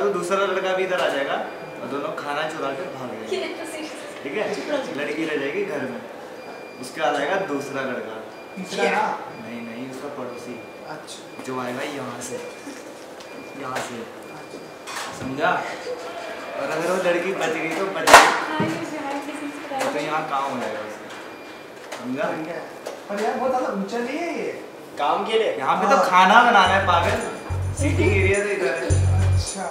दूँ दूसरा लड़का भी इधर आ जाएगा और दोनों खाना चुरा के भाग जाएंगे, ठीक है। लड़की रह जाएगी घर में, उसके बाद आएगा दूसरा लड़का, नहीं उसका पड़ोसी, अच्छा, जो आएगा यहाँ से समझा। और अगर वो लड़की बच गई तो बच गई, तो यहाँ काम हो जाएगा उसका, समझा। पर यार बहुत ज़्यादा ऊंचा नहीं है ये काम के लिए, यहाँ पे तो खाना बनाना है पागल, सीटिंग एरिया तो इधर है। अच्छा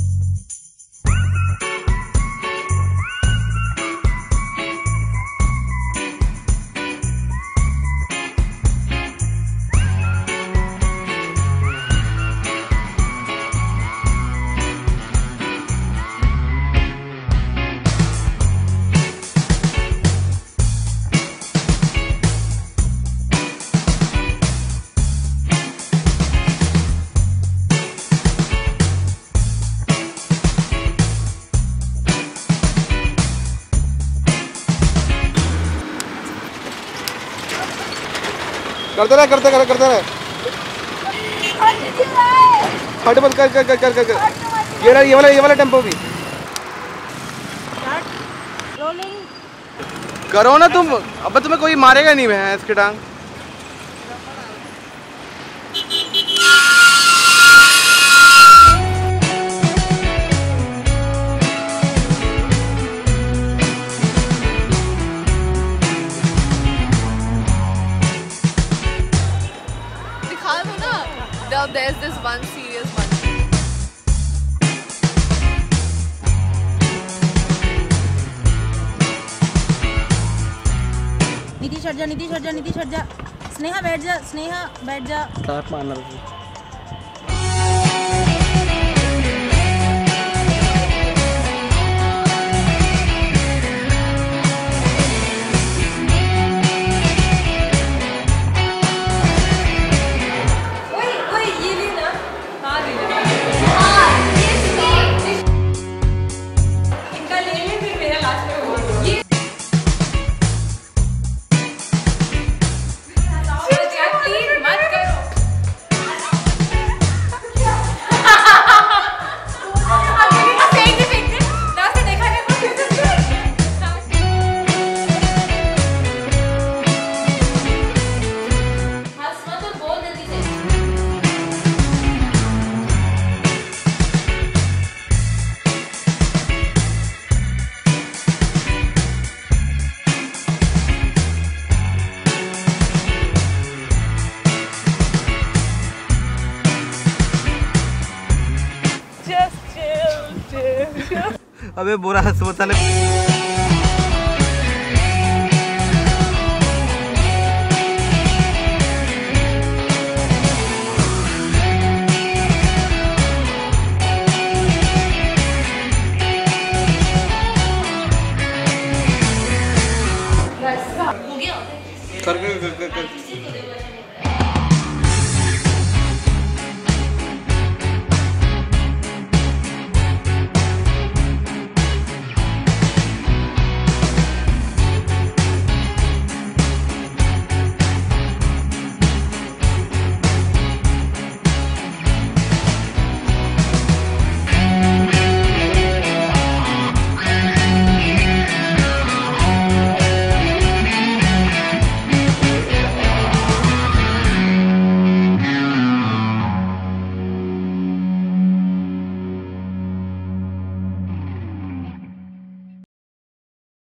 करते रहे हट मत कर ये वाला टेम्पो भी करो ना तुम। अब तुम्हें कोई मारेगा नहीं मैं इसके टांग। There's this one serious one. निधि हट जा। स्नेहा बैठ जा। स्टार्ट मारना अबे बुरा अस्पताल कर